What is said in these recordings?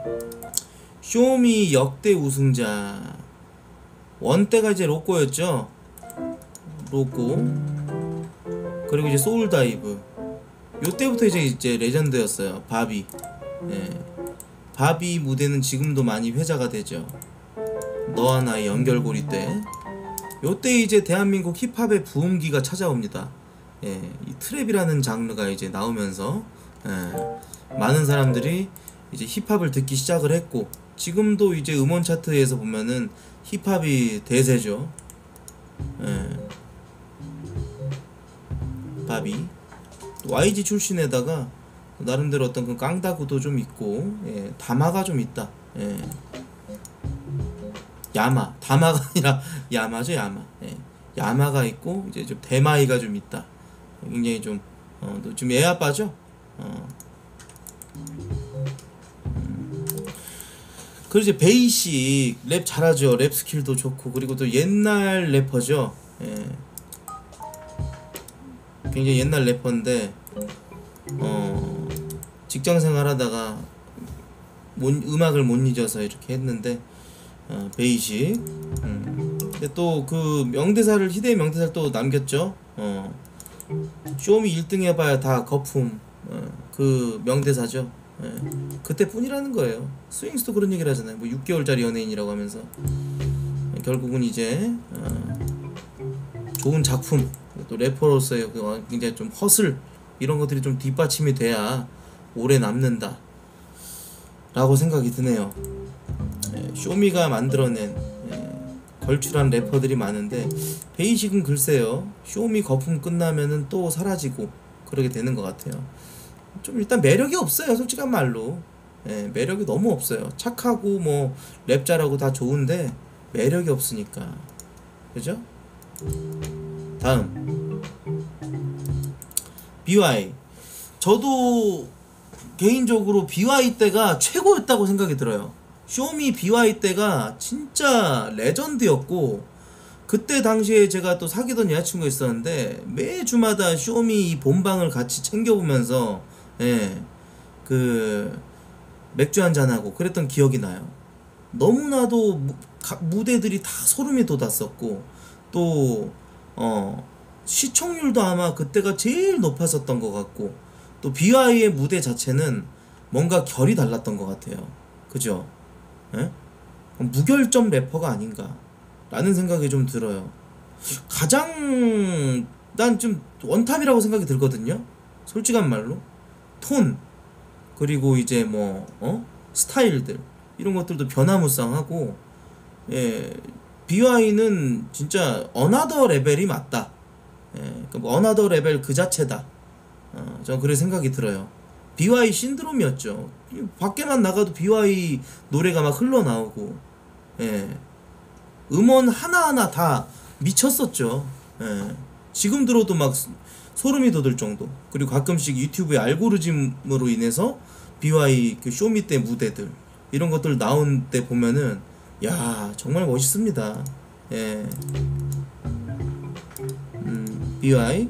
쇼미 역대 우승자 원때가 이제 로꼬였죠. 로꼬 그리고 이제 소울다이브 요때부터 이제 레전드였어요. 바비. 예. 바비 무대는 지금도 많이 회자가 되죠. 너와 나의 연결고리 때 요때 이제 대한민국 힙합의 부흥기가 찾아옵니다. 예. 이 트랩이라는 장르가 이제 나오면서 예. 많은 사람들이 이제 힙합을 듣기 시작을 했고 지금도 이제 음원 차트에서 보면은 힙합이 대세죠. 예. 바비 YG 출신에다가 나름대로 어떤 그 깡다구도 좀 있고 예. 다마가 좀 있다. 예. 야마 다마가 아니라 야마죠. 야마. 예. 야마가 있고 이제 좀 대마이가 좀 있다. 굉장히 좀 좀 애아빠죠. 그리고 이제 베이식 랩 잘하죠. 랩 스킬도 좋고 그리고 또 옛날 래퍼죠. 예. 굉장히 옛날 래퍼인데 직장생활 하다가 음악을 못 잊어서 이렇게 했는데 베이식. 근데 또 그 명대사를 희대의 명대사를 또 남겼죠. 쇼미 1등 해봐야 다 거품. 그 명대사죠. 예. 그때뿐이라는 거예요. 스윙스도 그런 얘기를 하잖아요. 뭐 6개월짜리 연예인이라고 하면서 결국은 이제 좋은 작품 또 래퍼로서의 굉장히 좀 허슬 이런 것들이 좀 뒷받침이 돼야 오래 남는다 라고 생각이 드네요. 예. 쇼미가 만들어낸 걸출한 래퍼들이 많은데 베이식은 글쎄요 쇼미 거품 끝나면은 또 사라지고 그러게 되는 것 같아요. 좀 일단 매력이 없어요. 솔직한 말로. 예, 매력이 너무 없어요. 착하고 뭐 랩 잘하고 다 좋은데 매력이 없으니까. 그죠? 다음 BY. 저도 개인적으로 BY 때가 최고였다고 생각이 들어요. 쇼미 BY 때가 진짜 레전드였고 그때 당시에 제가 또 사귀던 여자친구가 있었는데 매주마다 쇼미 본방을 같이 챙겨보면서 예, 그 맥주 한잔하고 그랬던 기억이 나요. 너무나도 무대들이 다 소름이 돋았었고 또 시청률도 아마 그때가 제일 높았었던 것 같고 또 BY의 무대 자체는 뭔가 결이 달랐던 것 같아요. 그죠? 예? 무결점 래퍼가 아닌가 라는 생각이 좀 들어요. 가장 난 좀 원탑이라고 생각이 들거든요. 솔직한 말로 톤 그리고 이제 뭐 스타일들 이런 것들도 변화무쌍하고 예, BY는 진짜 어나더 레벨이 맞다. 예, 뭐 어나더 레벨 그 자체다. 저는 그런 생각이 들어요. BY 신드롬이었죠. 밖에만 나가도 BY 노래가 막 흘러나오고 예. 음원 하나하나 다 미쳤었죠. 예. 지금 들어도 막 소름이 돋을 정도. 그리고 가끔씩 유튜브의 알고리즘으로 인해서 BY 그 쇼미 때 무대들 이런 것들 나온 때 보면은 야 정말 멋있습니다. 예. BY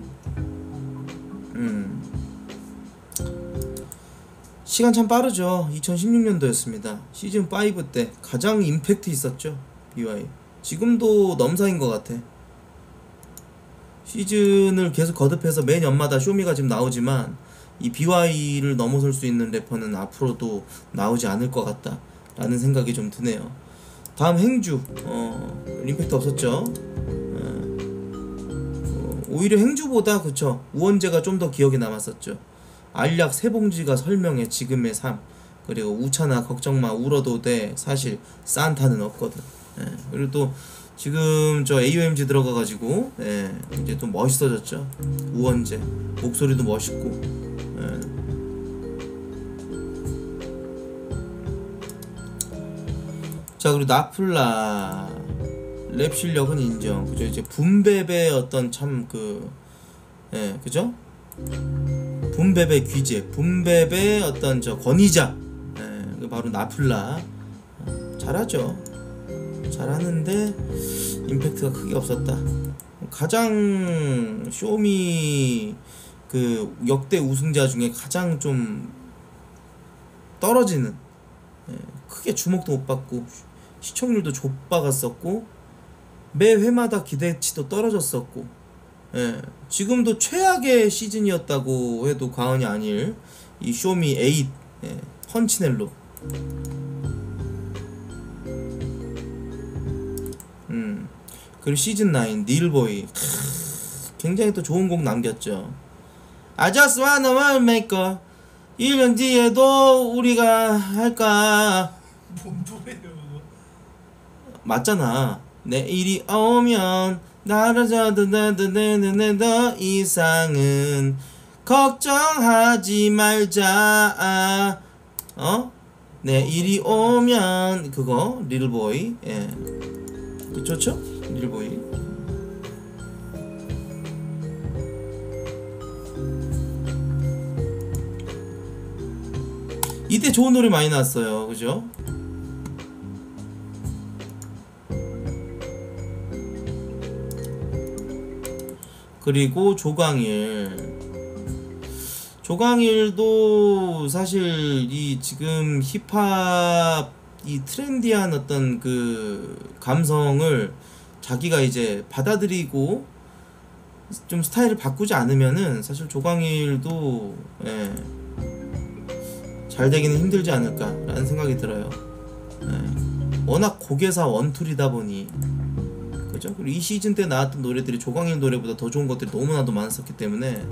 시간 참 빠르죠. 2016년도였습니다. 시즌5 때 가장 임팩트 있었죠. BY 지금도 넘사인 것 같아. 시즌을 계속 거듭해서 매년마다 쇼미가 지금 나오지만 이 BY를 넘어설 수 있는 래퍼는 앞으로도 나오지 않을 것 같다 라는 생각이 좀 드네요. 다음 행주 임팩트 없었죠. 오히려 행주보다 그쵸 우원재가 좀 더 기억에 남았었죠. 알약 세봉지가 설명해 지금의 삶 그리고 우찬아 걱정마 울어도 돼 사실 산타는 없거든. 예. 그리고 또 지금 저 AOMG 들어가가지고 예. 이제 또 멋있어졌죠. 우원재 목소리도 멋있고 예. 자 그리고 나플라 랩 실력은 인정. 그죠? 이제 붐베베의 어떤 참 예, 그죠? 붐베베 귀재, 붐베베 어떤 저 권위자, 예, 바로 나플라. 잘하죠. 잘하는데 임팩트가 크게 없었다. 가장 쇼미 그 역대 우승자 중에 가장 좀 떨어지는 예, 크게 주목도 못 받고 시청률도 좆박았었고 매 회마다 기대치도 떨어졌었고, 예, 지금도 최악의 시즌이었다고 해도 과언이 아닐 이 쇼미 8, 예, 펀치넬로. 그리고 시즌 9 닐보이, 굉장히 또 좋은 곡 남겼죠. I just wanna make a 1년 뒤에도 우리가 할까. 뭔 노래예요? 맞잖아. 내일이 오면 나라져도 더 이상은 걱정하지 말자. 내일이 오면 그거 릴보이. 예, 좋죠? 릴보이. 이때 좋은 노래 많이 나왔어요, 그죠? 그리고 조광일도 사실 이 지금 힙합 이 트렌디한 어떤 그 감성을 자기가 이제 받아들이고 좀 스타일을 바꾸지 않으면은 사실 조광일도, 예, 잘 되기는 힘들지 않을까라는 생각이 들어요. 예, 워낙 곡에서 원툴이다 보니, 그죠? 그리고 이 시즌 때 나왔던 노래들이 조광일 노래보다 더 좋은 것들이 너무나도 많았었기 때문에,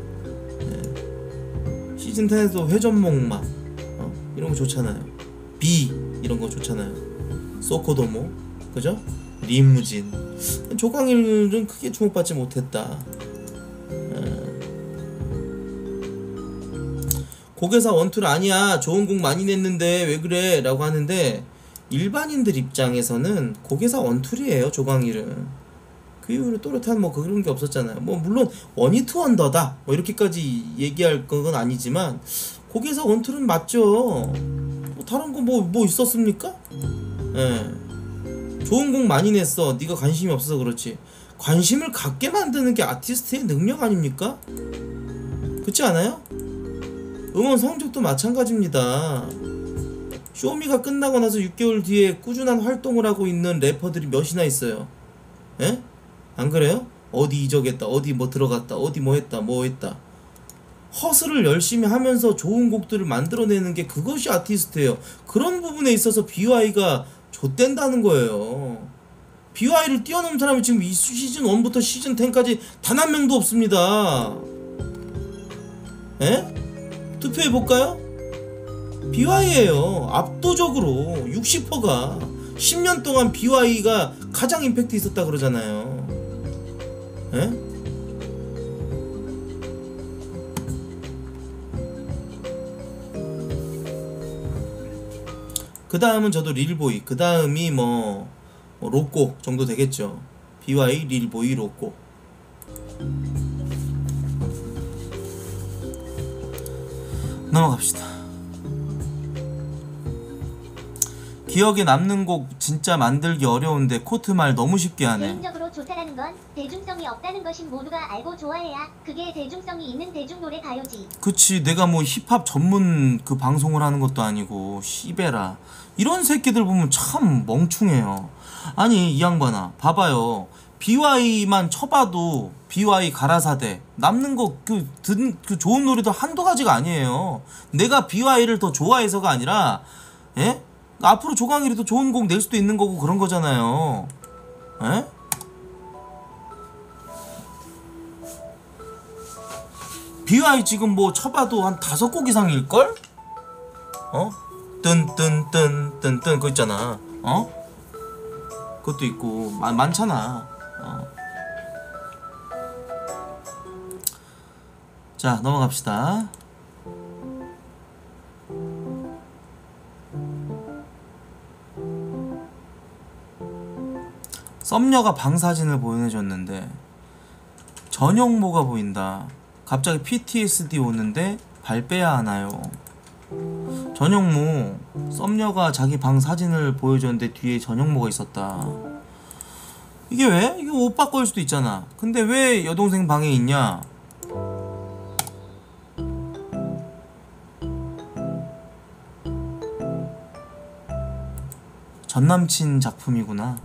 예, 시즌 10에도 회전목마, 이런 거 좋잖아요. 비 이런 거 좋잖아요. 소코도모, 그죠? 리무진. 조광일은 크게 주목받지 못했다. 곡에서 원툴 아니야, 좋은 곡 많이 냈는데 왜 그래 라고 하는데, 일반인들 입장에서는 곡에서 원툴이에요. 조광일은 그 이후로 또렷한 뭐 그런 게 없었잖아요. 뭐 물론 원히트 원더다 뭐 이렇게까지 얘기할 건 아니지만 곡에서 원툴은 맞죠. 뭐 다른 거 뭐 있었습니까? 예, 좋은 곡 많이 냈어. 네가 관심이 없어서 그렇지. 관심을 갖게 만드는 게 아티스트의 능력 아닙니까? 그렇지 않아요? 음원 성적도 마찬가지입니다. 쇼미가 끝나고 나서 6개월 뒤에 꾸준한 활동을 하고 있는 래퍼들이 몇이나 있어요. 예? 안 그래요? 어디 이적했다, 어디 뭐 들어갔다, 어디 뭐 했다. 허슬을 열심히 하면서 좋은 곡들을 만들어내는 게 그것이 아티스트예요. 그런 부분에 있어서 BY가 좆된다는 거예요. BY를 뛰어넘은 사람이 지금 이 시즌 1부터 시즌 10까지 단 한 명도 없습니다. 예? 투표해볼까요? BY예요. 압도적으로 60%가 10년 동안 BY가 가장 임팩트 있었다 그러잖아요. 예? 그 다음은 저도 릴보이, 그 다음이 뭐 로꼬 정도 되겠죠. BY, 릴보이, 로꼬. 넘어갑시다. 기억에 남는 곡 진짜 만들기 어려운데 코트 말 너무 쉽게 하네. 개인적으로 좋다라는 건 대중성이 없다는 것인 모두가 알고 좋아해야 그게 대중성이 있는 대중노래 가요지. 그치, 내가 뭐 힙합 전문 그 방송을 하는 것도 아니고 시베라 이런 새끼들 보면 참 멍충해요. 아니 이 양반아 봐봐요. BY만 쳐봐도 BY 가라사대 남는 거 그 좋은 노래도 한두 가지가 아니에요. 내가 BY를 더 좋아해서가 아니라, 예? 앞으로 조광일이 더 좋은 곡 낼 수도 있는 거고 그런 거잖아요. 에? BY 지금 뭐 쳐봐도 한 5곡 이상일걸? 뜬뜬뜬뜬뜬 그거 있잖아. 그것도 있고 많잖아. 자 넘어갑시다. 썸녀가 방사진을 보내줬는데 전용모가 보인다. 갑자기 PTSD 오는데 발 빼야 하나요? 전용모, 썸녀가 자기 방 사진을 보여줬는데 뒤에 전용모가 있었다. 이게 왜? 이게 오빠 거일 수도 있잖아. 근데 왜 여동생 방에 있냐? 전남친 작품이구나.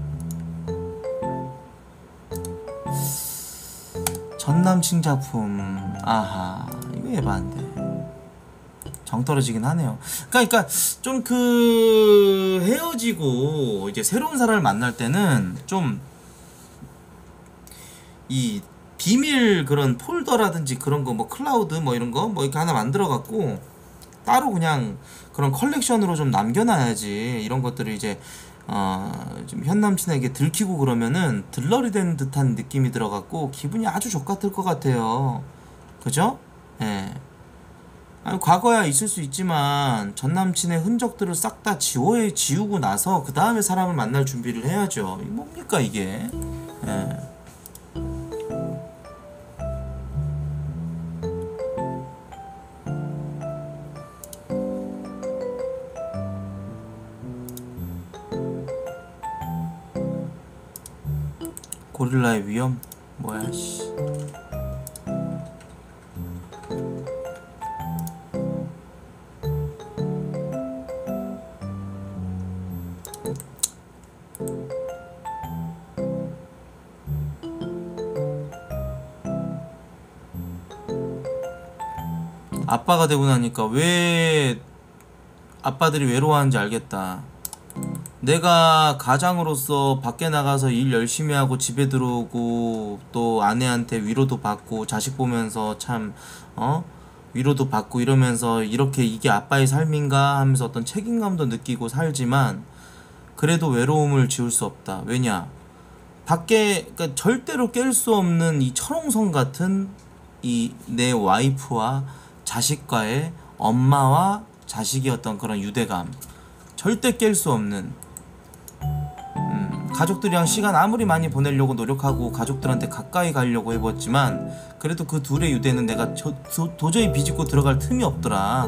전남친 작품. 아하, 이거 에반데. 정 떨어지긴 하네요. 그러니까 좀 그 헤어지고 이제 새로운 사람을 만날 때는 좀 이 비밀 그런 폴더라든지 그런 거 뭐 클라우드 뭐 이런 거 뭐 이렇게 하나 만들어 갖고 따로 그냥 그런 컬렉션으로 좀 남겨놔야지. 이런 것들을 이제 좀 현 남친에게 들키고 그러면은 들러리 된 듯한 느낌이 들어갖고 기분이 아주 족같을 것 같아요. 그죠? 예. 아니, 과거야 있을 수 있지만 전 남친의 흔적들을 싹 다 지우고 나서 그 다음에 사람을 만날 준비를 해야죠. 이게 뭡니까 이게? 예. 고릴라의 위험? 뭐야 씨. 아빠가 되고 나니까 왜 아빠들이 외로워하는지 알겠다. 내가 가장으로서 밖에 나가서 일 열심히 하고 집에 들어오고 또 아내한테 위로도 받고 자식 보면서 참 위로도 받고 이러면서 이렇게 이게 아빠의 삶인가 하면서 어떤 책임감도 느끼고 살지만 그래도 외로움을 지울 수 없다. 왜냐? 밖에 그러니까 절대로 깰 수 없는 이 철옹성 같은 이 내 와이프와 자식과의 엄마와 자식의 어떤 그런 유대감, 절대 깰 수 없는 가족들이랑 시간 아무리 많이 보내려고 노력하고 가족들한테 가까이 가려고 해봤지만 그래도 그 둘의 유대는 내가 도저히 비집고 들어갈 틈이 없더라.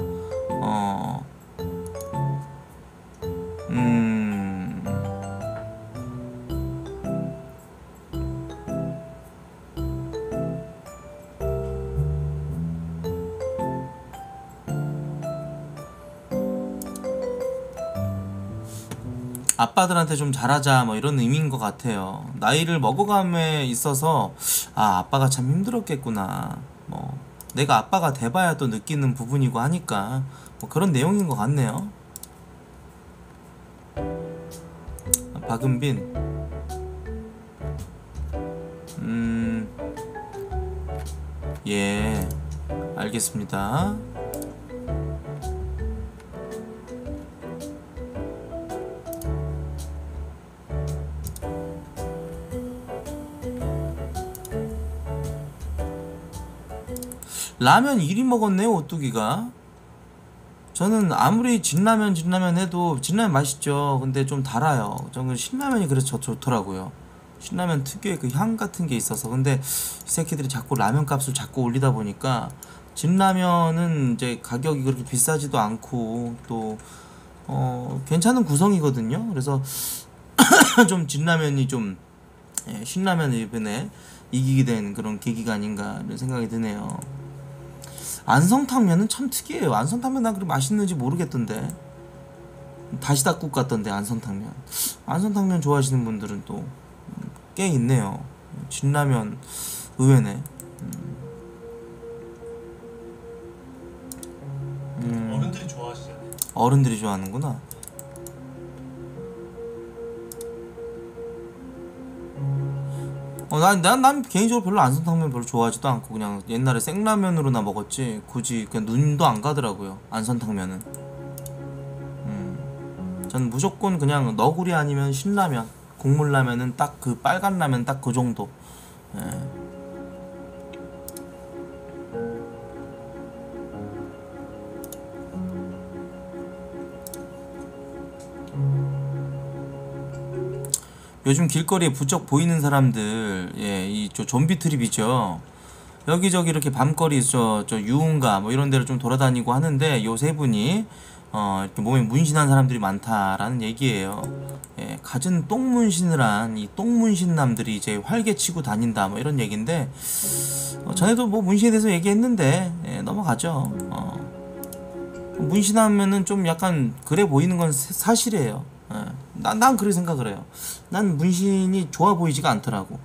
아빠들한테 좀 잘하자 뭐 이런 의미인 것 같아요. 나이를 먹어감에 있어서 아빠가 참 힘들었겠구나, 뭐 내가 아빠가 돼봐야 또 느끼는 부분이고 하니까 뭐 그런 내용인 것 같네요. 박은빈 예, 알겠습니다. 라면 1위 먹었네요, 오뚜기가. 저는 아무리 진라면 해도 진라면 맛있죠. 근데 좀 달아요. 저는 신라면이 그래서 좋더라고요. 신라면 특유의 그 향 같은 게 있어서. 근데 이 새끼들이 자꾸 라면 값을 자꾸 올리다 보니까 진라면은 이제 가격이 그렇게 비싸지도 않고 또 괜찮은 구성이거든요. 그래서 좀 진라면이 좀 신라면을 이번에 이기게 된 그런 계기가 아닌가 이런 생각이 드네요. 안성탕면은 참 특이해요. 안성탕면 난 그렇게 맛있는지 모르겠던데. 다시다국 같던데 안성탕면. 안성탕면 좋아하시는 분들은 또 꽤 있네요. 진라면 의외네. 어른들이 좋아하시잖아요. 어른들이 좋아하는구나. 난 개인적으로 별로 안성탕면 별로 좋아하지도 않고 그냥 옛날에 생라면으로나 먹었지 굳이 그냥 눈도 안 가더라고요, 안성탕면은. 전 무조건 그냥 너구리 아니면 신라면, 국물라면은 딱 그 빨간 라면 딱 그 정도. 예. 요즘 길거리에 부쩍 보이는 사람들, 이 좀비 트립이죠. 여기저기 이렇게 밤거리 유흥가 뭐 이런 데를 좀 돌아다니고 하는데 요 세 분이 이렇게 몸에 문신한 사람들이 많다라는 얘기예요. 갖은 똥 문신을 한 이 똥 문신남들이 이제 활개치고 다닌다 뭐 이런 얘기인데 전에도 뭐 문신에 대해서 얘기했는데 넘어가죠. 문신하면은 좀 약간 그래 보이는 건 사실이에요. 난 그렇게 생각을 해요. 난 문신이 좋아 보이지가 않더라고.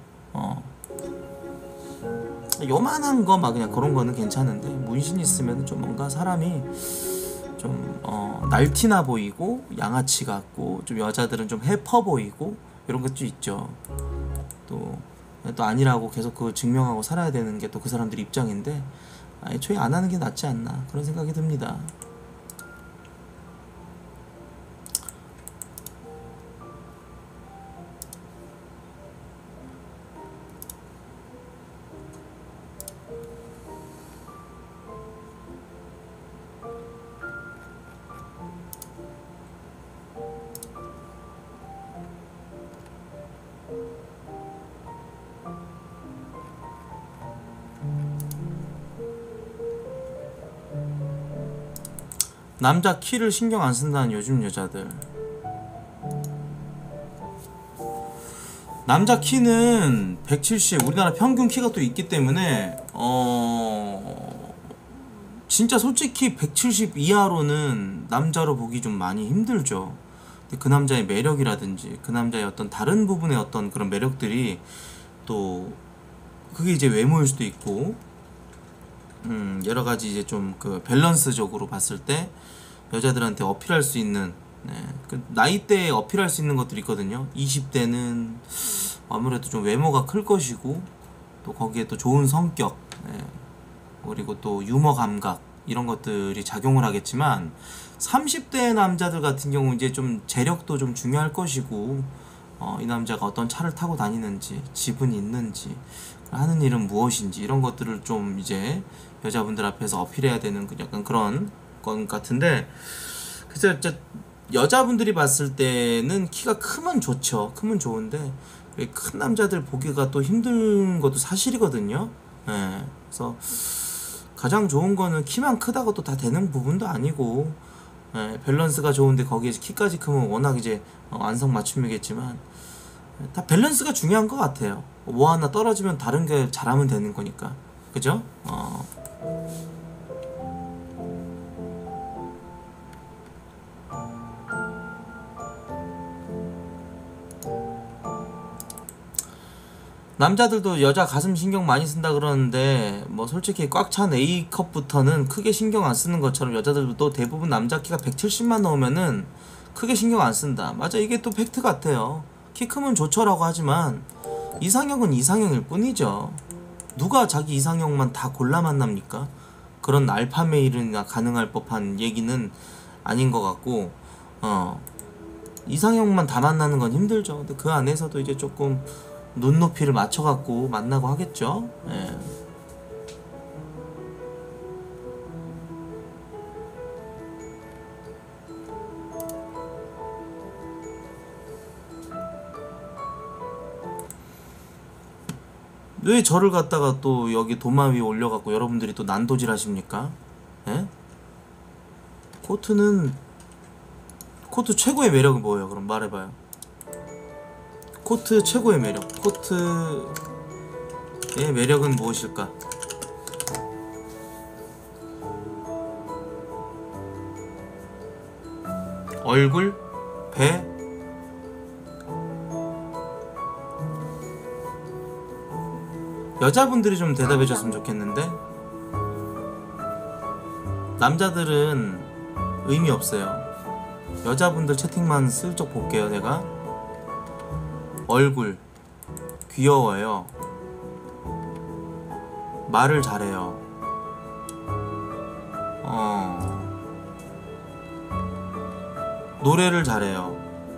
요만한 거 막 그냥 그런 거는 괜찮은데 문신 있으면 좀 뭔가 사람이 좀 날티나 보이고 양아치 같고 좀 여자들은 좀 해퍼 보이고 이런 것도 있죠. 또 아니라고 계속 그 증명하고 살아야 되는 게 또 그 사람들 입장인데 애초에 안 하는 게 낫지 않나 그런 생각이 듭니다. 남자 키를 신경 안 쓴다는 요즘 여자들. 남자 키는 170 우리나라 평균 키가 또 있기 때문에 진짜 솔직히 170 이하로는 남자로 보기 좀 많이 힘들죠. 근데 그 남자의 매력이라든지 그 남자의 어떤 다른 부분의 어떤 그런 매력들이 또 그게 이제 외모일 수도 있고 여러 가지 이제 좀 그 밸런스적으로 봤을 때 여자들한테 어필할 수 있는 그 나이대에 어필할 수 있는 것들이 있거든요. 20대는 아무래도 좀 외모가 클 것이고 또 거기에 또 좋은 성격 그리고 또 유머 감각 이런 것들이 작용을 하겠지만 30대 남자들 같은 경우 이제 좀 재력도 좀 중요할 것이고 이 남자가 어떤 차를 타고 다니는지 집은 있는지 하는 일은 무엇인지 이런 것들을 좀 이제 여자분들 앞에서 어필해야 되는 약간 그런 건 같은데 그래서 여자분들이 봤을 때는 키가 크면 좋죠. 크면 좋은데 큰 남자들 보기가 또 힘든 것도 사실이거든요. 그래서 가장 좋은 거는 키만 크다고 또 다 되는 부분도 아니고 밸런스가 좋은데 거기에 키까지 크면 워낙 이제 안성맞춤이겠지만 다 밸런스가 중요한 것 같아요. 뭐 하나 떨어지면 다른 게 잘하면 되는 거니까 그죠? 남자들도 여자 가슴 신경 많이 쓴다 그러는데 뭐 솔직히 꽉 찬 A컵부터는 크게 신경 안 쓰는 것처럼 여자들도 대부분 남자 키가 170만 넘으면은 크게 신경 안 쓴다. 맞아, 이게 또 팩트 같아요. 키 크면 좋죠라고 하지만 이상형은 이상형일 뿐이죠. 누가 자기 이상형만 다 골라 만납니까? 그런 알파메일이나 가능할 법한 얘기는 아닌 것 같고 이상형만 다 만나는 건 힘들죠. 근데 그 안에서도 이제 조금 눈높이를 맞춰갖고 만나고 하겠죠. 왜 저를 갖다가 또 여기 도마 위에 올려갖고 여러분들이 또 난도질 하십니까? 코트 최고의 매력은 뭐예요? 그럼 말해봐요. 코트 최고의 매력. 코트의 매력은 무엇일까? 얼굴? 배? 여자분들이 좀 대답해 줬으면 좋겠는데 남자들은 의미 없어요. 여자분들 채팅만 슬쩍 볼게요. 내가 얼굴 귀여워요. 말을 잘해요. 노래를 잘해요.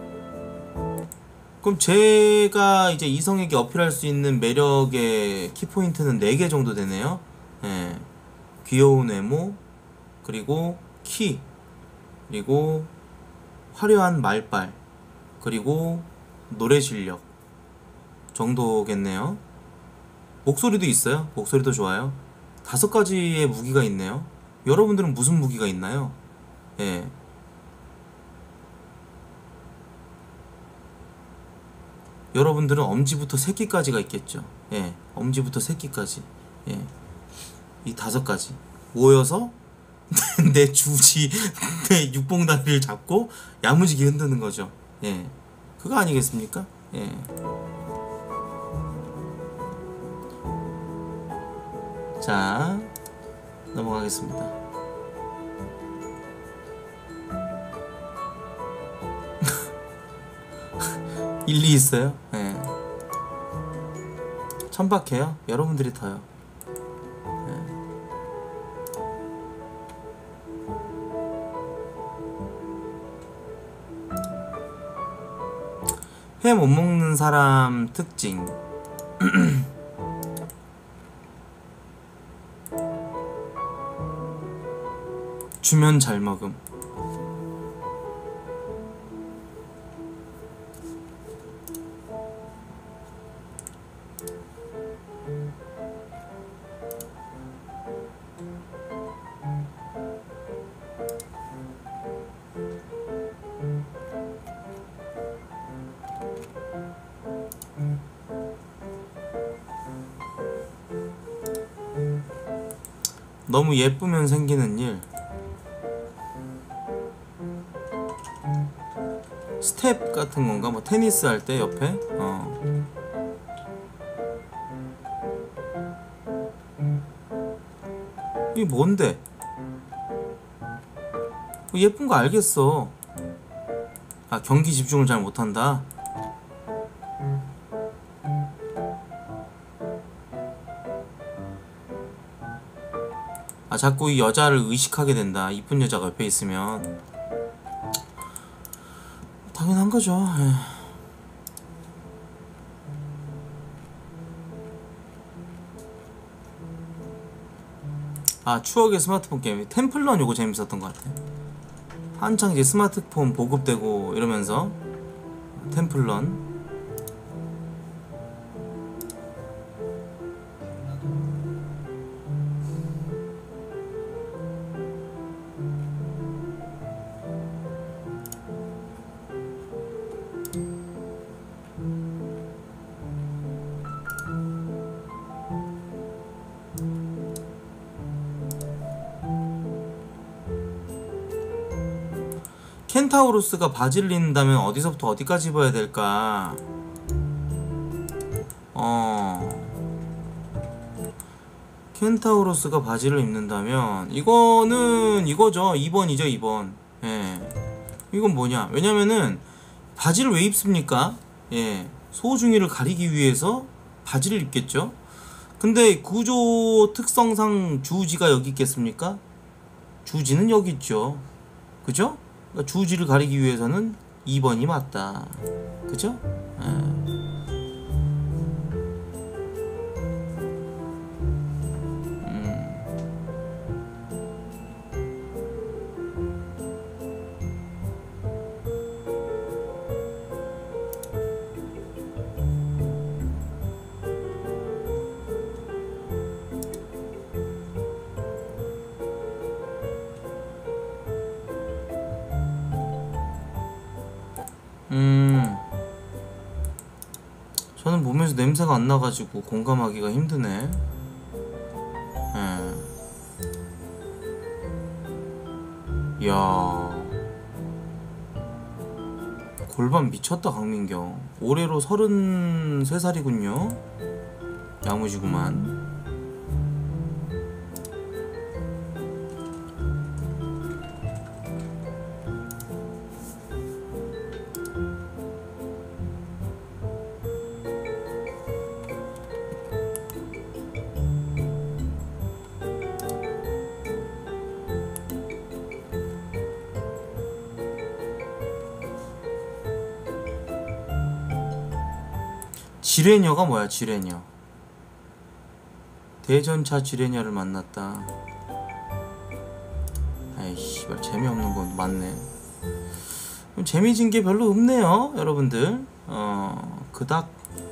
그럼 제가 이제 이성에게 어필할 수 있는 매력의 키포인트는 4개 정도 되네요. 귀여운 외모, 그리고 키, 그리고 화려한 말빨, 그리고 노래 실력 정도겠네요. 목소리도 있어요. 목소리도 좋아요. 5가지의 무기가 있네요. 여러분들은 무슨 무기가 있나요? 여러분들은 엄지부터 새끼까지가 있겠죠. 엄지부터 새끼까지. 이 5가지 모여서 내 주지, 내 육봉다리를 잡고 야무지게 흔드는 거죠. 그거 아니겠습니까? 예. 자, 넘어가겠습니다. 일리 있어요? 예. 천박해요? 여러분들이 더요. 회 못 먹는 사람 특징. 주면 잘 먹음. 너무 예쁘면 생기는 일. 스텝 같은 건가? 뭐 테니스 할 때 옆에? 이게 뭔데? 예쁜 거 알겠어. 아, 경기 집중을 잘 못한다? 아, 자꾸 이 여자를 의식하게 된다. 이쁜 여자가 옆에 있으면. 당연한 거죠. 에휴. 아, 추억의 스마트폰 게임 템플런 요거 재밌었던 것 같아. 한창 이제 스마트폰 보급되고 이러면서 템플런. 켄타우로스가 바지를 입는다면 어디서부터 어디까지 입어야 될까? 켄타우로스가 바지를 입는다면 이거는 이거죠. 2번이죠 2번. 예. 이건 뭐냐, 왜냐면은 바지를 왜 입습니까? 예. 소중이를 가리기 위해서 바지를 입겠죠. 근데 구조 특성상 주지가 여기 있겠습니까? 주지는 여기 있죠. 그죠? 그러니까 주지를 가리기 위해서는 2번이 맞다. 그죠? 저는 몸에서 냄새가 안 나가지고 공감하기가 힘드네. 이야, 골반 미쳤다 강민경. 올해로 33살이군요 야무지구만. 지레녀가 뭐야? 지레녀. 대전차 지레녀를 만났다. 아이씨, 재미없는 건 맞네. 재미진 게 별로 없네요 여러분들. 그닥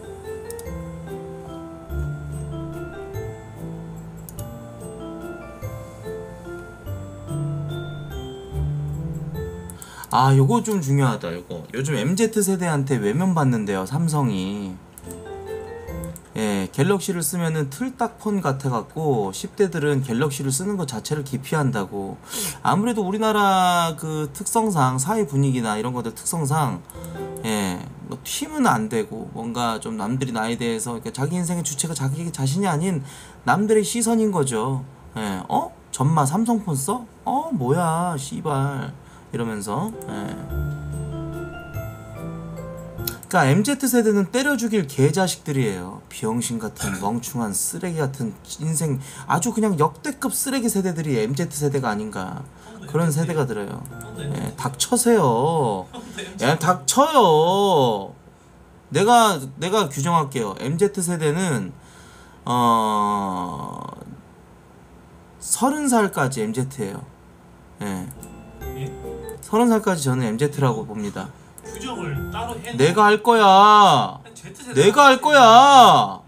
아, 요거 좀 중요하다. 요거 요즘 MZ세대한테 외면받는데요 삼성이. 예, 갤럭시를 쓰면은 틀딱폰 같아갖고 10대들은 갤럭시를 쓰는 것 자체를 기피한다고. 아무래도 우리나라 그 특성상, 사회 분위기나 이런 것들 특성상 예, 뭐 튀면 안 되고 뭔가 좀 남들이 나에 대해서 그러니까 자기 인생의 주체가 자기 자신이 아닌 남들의 시선인 거죠. 예, 전마 삼성폰 써? 뭐야, 씨발 이러면서. 예. 그러니까 MZ 세대는 때려 죽일 개자식들이에요. 병신 같은 멍충한 쓰레기 같은 인생 아주 그냥 역대급 쓰레기 세대들이 MZ 세대가 아닌가 그런 세대가 들어요. 예, 닥쳐세요. 야, 닥쳐요. 내가 규정할게요. MZ 세대는 30살까지 MZ예요. 예. 예? 30살까지 저는 MZ라고 봅니다. 규정을 따로 해. 내가 할 거야. Z세대. 내가 할 거야.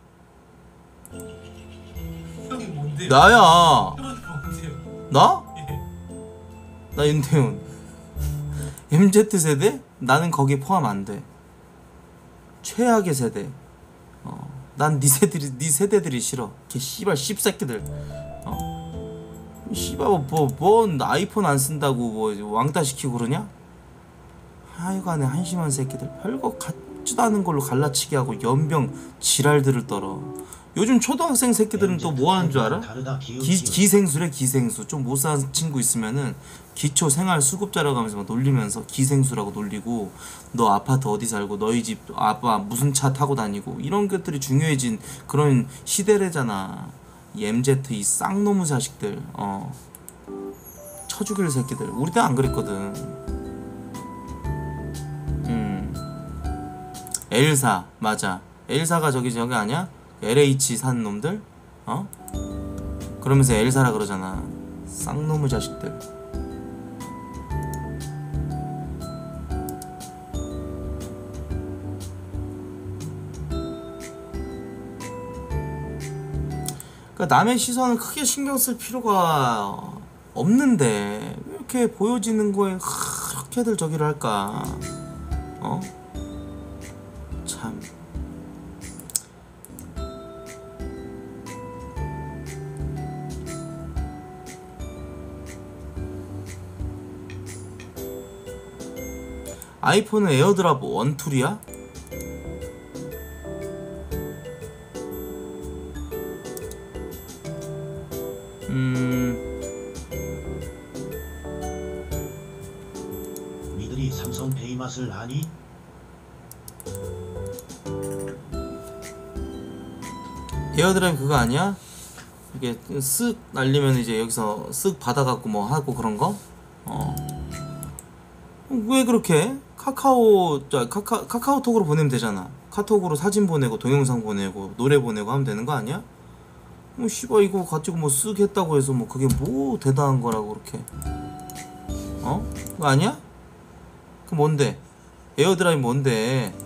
형이 뭔데요? 나야. 형이 뭔데요? 나? 예. 나 윤태훈. MZ 세대? 나는 거기에 포함 안 돼. 최악의 세대. 난 네 세대들이 싫어. 개 씨발 씹새끼들. 씨발 뭔 아이폰 안 쓴다고 뭐 왕따 시키고 그러냐? 하여간에 한심한 새끼들 별거 같지도 않은 걸로 갈라치기 하고 연병 지랄들을 떨어. 요즘 초등학생 새끼들은 또 뭐 하는 줄 알아? 기생수래. 기생수. 좀 못사는 친구 있으면은 기초 생활 수급자라고 하면서 막 놀리면서 기생수라고 놀리고, 너 아파트 어디 살고 너희 집 아빠 무슨 차 타고 다니고, 이런 것들이 중요해진 그런 시대래잖아. 이 MZ 이 쌍놈의 자식들. 쳐 죽일 새끼들. 우리 때 안 그랬거든. 엘사 맞아. 엘사가 저기 아니야? LH 사는 놈들? 그러면서 엘사라 그러잖아. 쌍놈의 자식들. 그러니까 남의 시선을 크게 신경 쓸 필요가 없는데 왜 이렇게 보여지는 거에 그렇게들 저기를 할까? 참. 아이폰은 에어드랍 원툴이야? 니들이 삼성페이 맛을 아니? 에어드랍 그거 아니야? 이게 쓱 날리면 이제 여기서 쓱 받아갖고 뭐 하고 그런 거? 왜 그렇게? 카카오톡으로 보내면 되잖아. 카톡으로 사진 보내고 동영상 보내고 노래 보내고 하면 되는 거 아니야? 씨발 이거 가지고 뭐 쓱 했다고 해서 뭐 그게 뭐 대단한 거라고 그렇게. 그거 아니야? 그 뭔데? 에어드랍이 뭔데?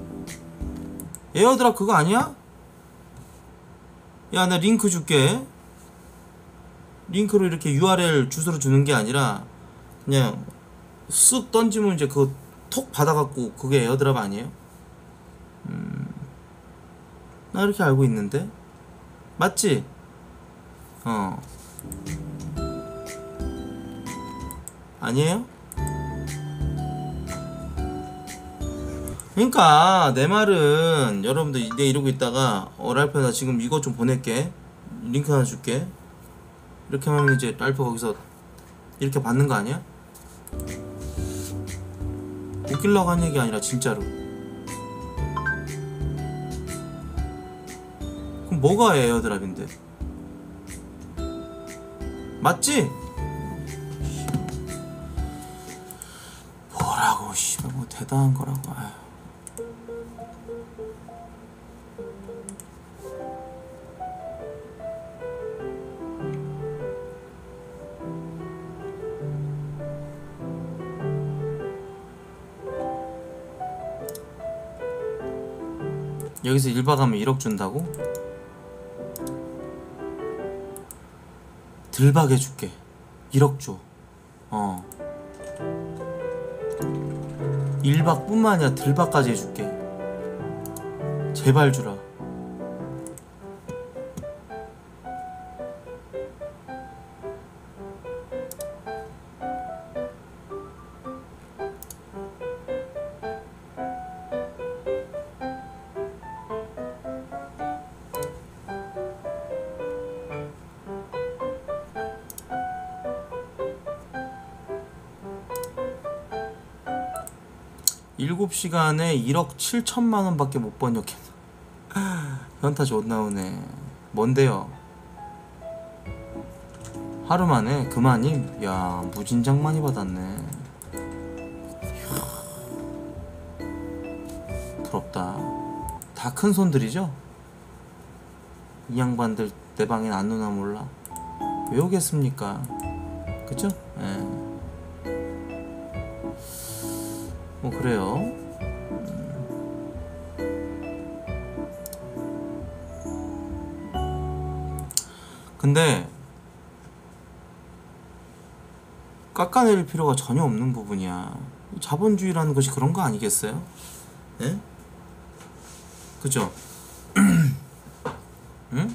에어드랍 그거 아니야? 야, 나 링크 줄게. 링크로 이렇게 URL 주소로 주는 게 아니라 그냥 쓱 던지면 이제 그거 톡 받아갖고 그게 에어드랍 아니에요? 나 이렇게 알고 있는데? 맞지? 아니에요? 그러니까 내 말은 여러분들 내가 이러고 있다가 랄프야 나 지금 이거 좀 보낼게, 링크 하나 줄게, 이렇게 하면 이제 랄프 거기서 이렇게 받는 거 아니야? 웃기려고 한 얘기 아니라 진짜로. 그럼 뭐가 에어드랍인데? 맞지? 뭐라고 씨발 뭐 대단한 거라고. 아휴. 여기서 1박 하면 1억 준다고? 들박 해줄게. 1억 줘. 1박 뿐만 아니라 들박까지 해줄게. 제발 주라. 7시간에 1억 7천만 원밖에 못 번 역캠. 현타 존나 오네. 뭔데요? 하루 만에 그만임? 야, 무진장 많이 받았네. 부럽다. 다 큰 손들이죠? 이 양반들 내 방엔 안 누나 몰라. 왜 오겠습니까? 그쵸? 예. 뭐 그래요. 근데 깎아내릴 필요가 전혀 없는 부분이야. 자본주의라는 것이 그런 거 아니겠어요? 예? 그죠? 응?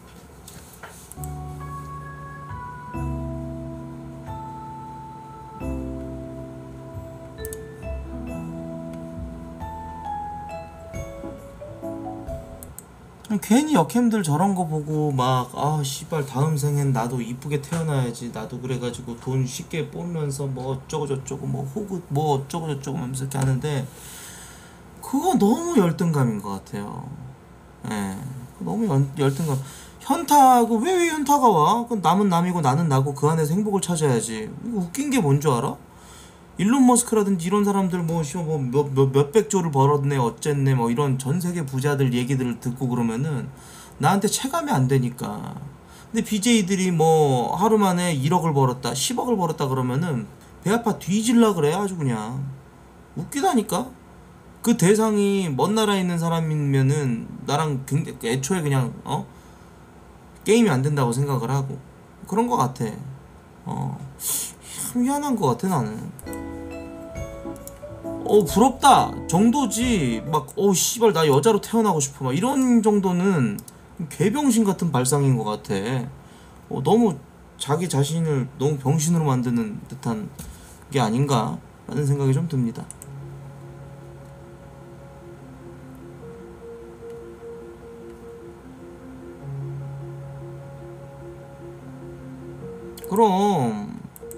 괜히 역캠들 저런 거 보고 막 아 씨발 다음 생엔 나도 이쁘게 태어나야지 나도 그래가지고 돈 쉽게 뽑으면서 뭐 어쩌고 저쩌고 뭐 호구 뭐 어쩌고 저쩌고 하면서 이렇게 하는데 그거 너무 열등감인 것 같아요. 예, 너무 열등감. 현타고 왜 현타가 와? 그럼 남은 남이고 나는 나고 그 안에서 행복을 찾아야지. 이거 웃긴 게 뭔 줄 알아? 일론 머스크라든지 이런 사람들 몇백 조를 벌었네 어쨌네 뭐 이런 전 세계 부자들 얘기들을 듣고 그러면은 나한테 체감이 안 되니까. 근데 BJ들이 뭐 하루 만에 1억을 벌었다 10억을 벌었다 그러면은 배 아파 뒤질라 그래. 아주 그냥 웃기다니까. 그 대상이 먼 나라에 있는 사람이면은 나랑 굉장히 애초에 그냥 게임이 안 된다고 생각을 하고 그런 거 같아. 참 희한한 거 같아 나는. 부럽다 정도지 막 씨발 나 여자로 태어나고 싶어 막 이런 정도는 개병신 같은 발상인 것 같아. 너무 자기 자신을 너무 병신으로 만드는 듯한 게 아닌가 라는 생각이 좀 듭니다. 그럼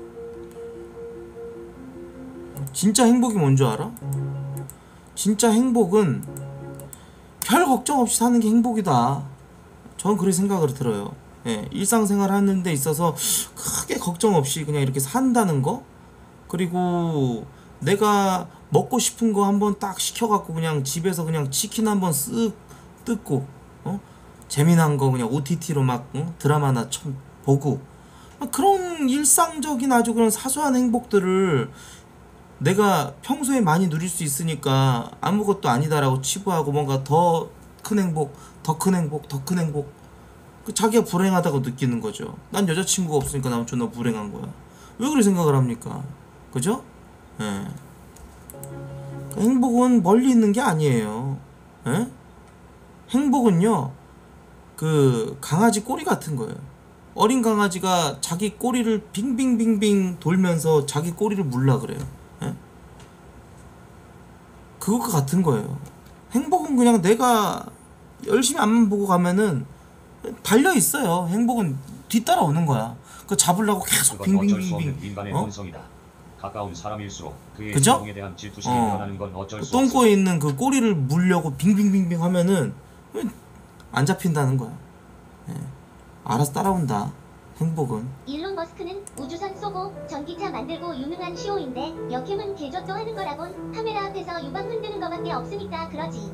진짜 행복이 뭔 줄 알아? 진짜 행복은 별 걱정 없이 사는 게 행복이다. 전 그렇게 생각을 들어요. 예, 일상생활 하는 데 있어서 크게 걱정 없이 그냥 이렇게 산다는 거. 그리고 내가 먹고 싶은 거 한번 딱 시켜갖고 그냥 집에서 그냥 치킨 한번 쓱 뜯고 재미난 거 그냥 OTT로 막 드라마나 참 보고 그런 일상적인 아주 그런 사소한 행복들을 내가 평소에 많이 누릴 수 있으니까 아무것도 아니다라고 치부하고 뭔가 더 큰 행복, 더 큰 행복, 더 큰 행복. 자기가 불행하다고 느끼는 거죠. 난 여자친구가 없으니까 난 존나 불행한 거야. 왜 그렇게 생각을 합니까? 그죠? 예. 행복은 멀리 있는 게 아니에요. 예? 행복은요, 그 강아지 꼬리 같은 거예요. 어린 강아지가 자기 꼬리를 빙빙빙빙 돌면서 자기 꼬리를 물라 그래요. 예? 그것과 같은 거예요. 행복은 그냥 내가 열심히 앞만 보고 가면은 달려 있어요. 행복은 뒤따라 오는 거야. 그거 잡으려고 계속 그건 어쩔 수 없는 빙빙빙빙. 인간의 본성이다. 가까운 사람일수록 그의 그죠? 행동에 대한 질투심이 일어나는 건 어쩔 수 없어. 똥꼬에 있는 그 꼬리를 물려고 빙빙빙빙 하면은 안 잡힌다는 거야. 예. 알아서 따라온다. 행복은. 일론 머스크는 우주선 쏘고 전기차 만들고 유능한 CEO인데 역캠은 개조도 하는 거라곤 카메라 앞에서 유방 흔드는 거밖에 없으니까 그러지.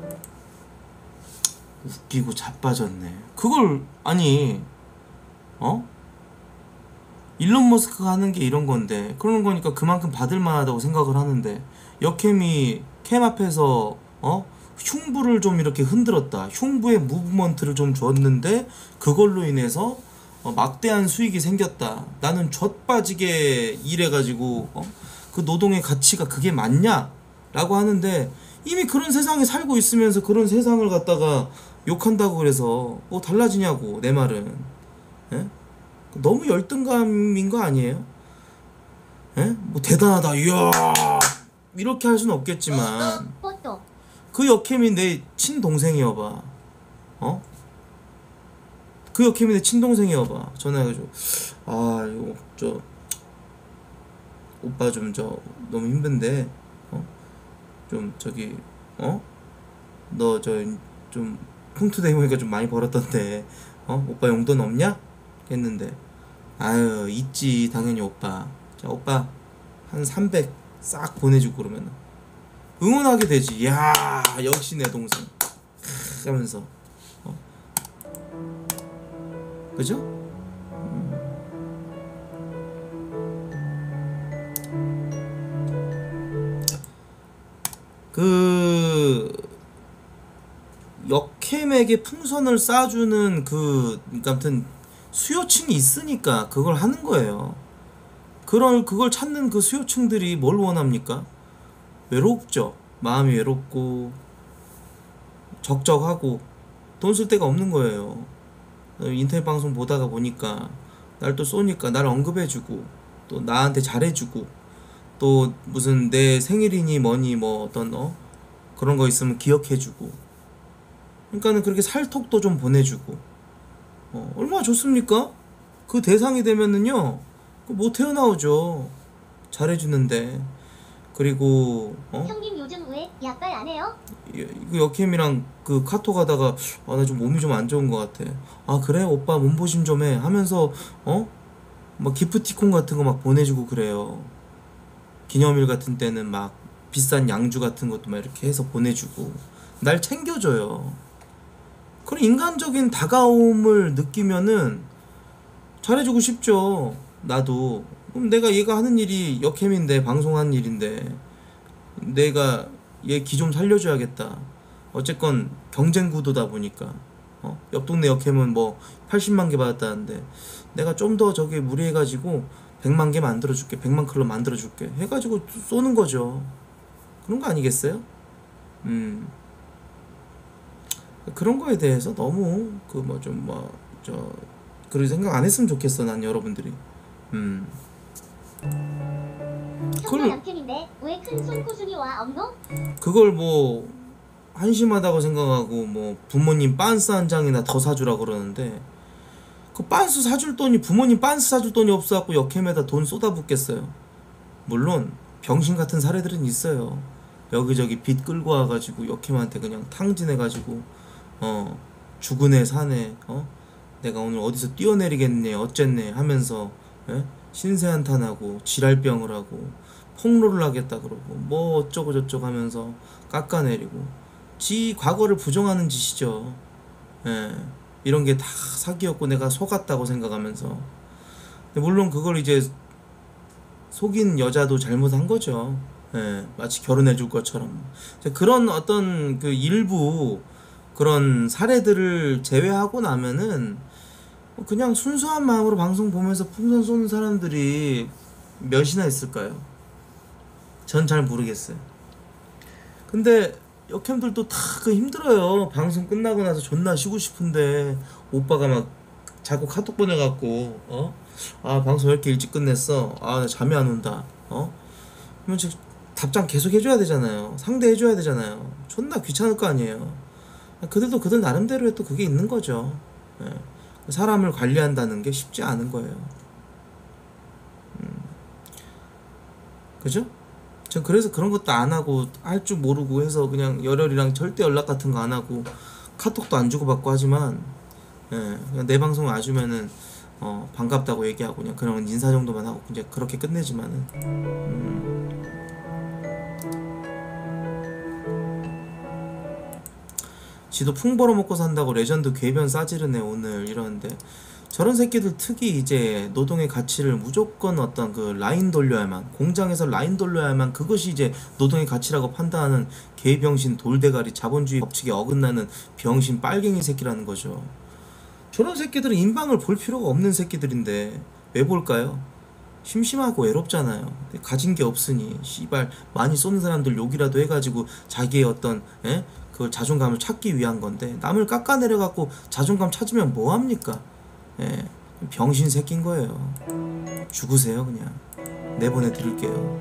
웃기고 자빠졌네. 그걸 아니 일론 머스크가 하는 게 이런 건데 그러는 거니까 그만큼 받을 만하다고 생각을 하는데 역캠이 캠 앞에서 흉부를 좀 이렇게 흔들었다. 흉부의 무브먼트를 좀 줬는데 그걸로 인해서 막대한 수익이 생겼다. 나는 젖빠지게 일해가지고 그 노동의 가치가 그게 맞냐? 라고 하는데 이미 그런 세상에 살고 있으면서 그런 세상을 갖다가 욕한다고 그래서 뭐 달라지냐고. 내 말은. 예? 너무 열등감인 거 아니에요? 예? 뭐 대단하다 이야 이렇게 할 수는 없겠지만 뽀또. 그 역캠이 내 친동생이어봐. 그 역캠이 내 친동생이어봐. 전화해가지고 이거 오빠 좀 너무 힘든데 좀 저기 너 저 좀 풍투되이 보니까 좀 많이 벌었던데 오빠 용돈 없냐? 했는데 아유 있지 당연히 오빠. 자 오빠 한 300 싹 보내주고 그러면 응원하게 되지. 야 역시 내 동생 하면서 그죠? 그 역캠에게 풍선을 쏴주는 그러니까 아무튼 수요층이 있으니까 그걸 하는 거예요. 그걸 찾는 그 수요층들이 뭘 원합니까? 외롭죠. 마음이 외롭고 적적하고 돈 쓸 데가 없는 거예요. 인터넷 방송 보다가 보니까 날 또 쏘니까 날 언급해주고 또 나한테 잘해주고 또 무슨 내 생일이니 뭐니 뭐 어떤 그런 거 있으면 기억해주고 그러니까는 그렇게 살톡도 좀 보내주고 얼마나 좋습니까? 그 대상이 되면은요 못 헤어나오죠. 잘해주는데. 그리고 형님 요즘 왜 약발 안 해요? 그 역캠이랑 그 카톡 하다가 나 좀 몸이 좀 안 좋은 것 같아. 아 그래 오빠 몸보심 좀 해 하면서 막 기프티콘 같은 거 막 보내주고 그래요. 기념일 같은 때는 막 비싼 양주 같은 것도 막 이렇게 해서 보내주고 날 챙겨줘요. 그런 인간적인 다가옴을 느끼면은 잘해주고 싶죠. 나도. 그럼 내가 얘가 하는 일이 역캠인데 방송하는 일인데 내가 얘 기 좀 살려줘야겠다. 어쨌건 경쟁 구도다 보니까 옆 동네 역캠은 뭐 80만 개 받았다는데 내가 좀 더 저기 무리해가지고 100만 개 만들어줄게. 100만 클럽 만들어줄게 해가지고 쏘는 거죠. 그런 거 아니겠어요? 그런 거에 대해서 너무 그런 생각 안 했으면 좋겠어. 난 여러분들이. 형도 양캠인데 왜 큰 손코순이 와 없노? 그걸 뭐 한심하다고 생각하고 뭐 부모님 빤스 한 장이나 더 사주라 그러는데 그 빤스 사줄 돈이 부모님 빤스 사줄 돈이 없어갖고 역캠에다 돈 쏟아붓겠어요. 물론 병신 같은 사례들은 있어요. 여기저기 빚 끌고 와가지고 역캠한테 그냥 탕진해가지고 죽은 애 사네 내가 오늘 어디서 뛰어내리겠네 어쨌네 하면서 신세한탄하고 지랄병을 하고 폭로를 하겠다 그러고 뭐 어쩌고 저쩌고 하면서 깎아내리고 지 과거를 부정하는 짓이죠. 이런 게 다 사기였고 내가 속았다고 생각하면서. 근데 물론 그걸 이제 속인 여자도 잘못한 거죠. 마치 결혼해 줄 것처럼. 그런 어떤 그 일부 그런 사례들을 제외하고 나면은 그냥 순수한 마음으로 방송 보면서 풍선 쏘는 사람들이 몇이나 있을까요? 전 잘 모르겠어요. 근데 역캠들도 다 그 힘들어요. 방송 끝나고 나서 존나 쉬고 싶은데 오빠가 막 자꾸 카톡 보내갖고 아 방송 왜 이렇게 일찍 끝냈어? 아 나 잠이 안 온다. 그러면 지금 답장 계속 해줘야 되잖아요. 상대해줘야 되잖아요. 존나 귀찮을 거 아니에요. 그들도 그들 나름대로의 또 그게 있는 거죠. 사람을 관리한다는 게 쉽지 않은 거예요. 그죠? 전 그래서 그런 것도 안 하고 할 줄 모르고 해서 그냥 열혈이랑 절대 연락 같은 거 안 하고 카톡도 안 주고받고 하지만 그냥 내 방송 와주면은 반갑다고 얘기하고 그냥 그런 인사 정도만 하고 이제 그렇게 끝내지만은 지도 풍 벌어먹고 산다고 레전드 궤변 싸지르네 오늘 이러는데 저런 새끼들 특히 이제 노동의 가치를 무조건 어떤 그 라인 돌려야만 공장에서 라인 돌려야만 그것이 이제 노동의 가치라고 판단하는 개병신 돌대가리 자본주의 법칙에 어긋나는 병신 빨갱이 새끼라는 거죠. 저런 새끼들은 인방을 볼 필요가 없는 새끼들인데 왜 볼까요? 심심하고 외롭잖아요. 가진 게 없으니 씨발 많이 쏘는 사람들 욕이라도 해가지고 자기의 어떤 그 자존감을 찾기 위한 건데 남을 깎아내려갖고 자존감 찾으면 뭐합니까? 병신 새끼인 거예요. 죽으세요 그냥. 내보내 드릴게요.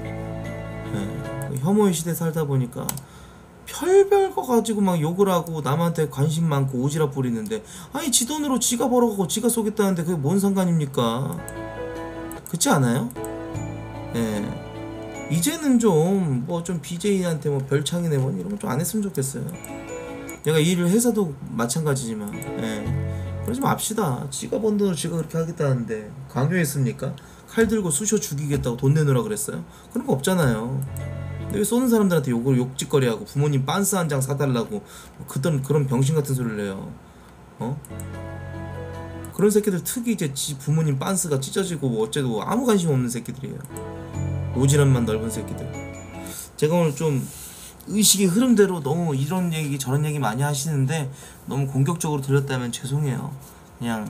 혐오의 시대 살다 보니까 별별 거 가지고 막 욕을 하고 남한테 관심 많고 오지랖 부리는데 아니 지 돈으로 지가 벌어가고 지가 쏘겠다는데 그게 뭔 상관입니까? 그렇지 않아요? 이제는 좀 뭐 좀 BJ한테 뭐 별창이네 뭐 이런 거 좀 안 했으면 좋겠어요. 내가 일을 해서도 마찬가지지만, 예. 그러지 맙시다. 지가 번 돈을 지가 그렇게 하겠다는데 강요했습니까? 칼 들고 쑤셔 죽이겠다고 돈 내놓으라 그랬어요? 그런 거 없잖아요. 근데 왜 쏘는 사람들한테 욕짓거리하고 부모님 빤스 한 장 사달라고 그런 병신 같은 소리를 내요. 어? 그런 새끼들 특히 이제 지 부모님 빤스가 찢어지고 뭐 어째도 아무 관심 없는 새끼들이에요. 오지랖만 넓은 새끼들. 제가 오늘 좀 의식의 흐름대로 너무 이런 얘기 저런 얘기 많이 하시는데 너무 공격적으로 들렸다면 죄송해요. 그냥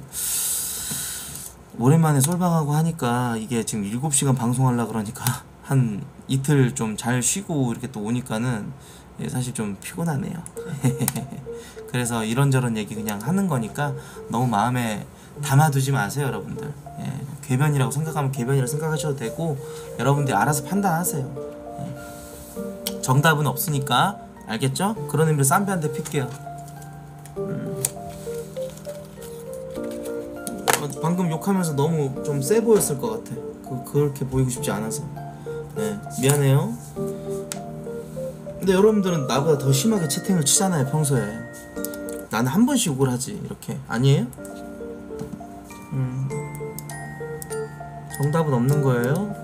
오랜만에 솔방하고 하니까 이게 지금 7시간 방송하려고 그러니까 한 이틀 좀 잘 쉬고 이렇게 또 오니까는 사실 좀 피곤하네요. 그래서 이런저런 얘기 그냥 하는 거니까 너무 마음에 담아두지 마세요, 여러분들. 예, 궤변이라고 생각하면 궤변이라고 생각하셔도 되고 여러분들이 알아서 판단하세요. 예. 정답은 없으니까 알겠죠? 그런 의미로 쌈배 한 대 필게요. 방금 욕하면서 너무 좀 세 보였을 것 같아. 그렇게 보이고 싶지 않아서. 네, 미안해요. 근데 여러분들은 나보다 더 심하게 채팅을 치잖아요, 평소에. 나는 한 번씩 욕을 하지, 이렇게. 아니에요? 정답은 없는 거예요?